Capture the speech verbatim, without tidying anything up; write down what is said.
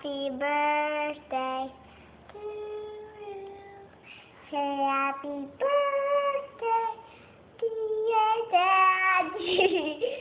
happy birthday to you. Say happy birthday, dear Daddy.